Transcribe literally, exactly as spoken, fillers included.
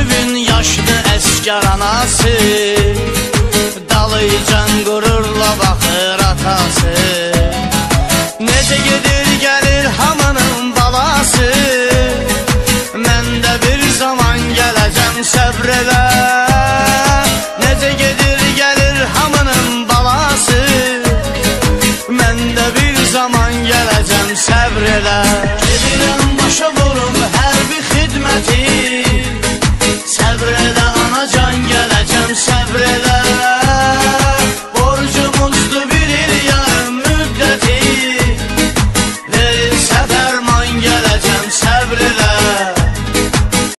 Sevin yaşlı əskər anası, dalıcan qürurla baxır atası. Necə gedir gəlir hamının balası, mən də bir zaman gələcəm səbr elə. Necə gedir gəlir hamının balası, mən də bir zaman gələcəm səbr elə.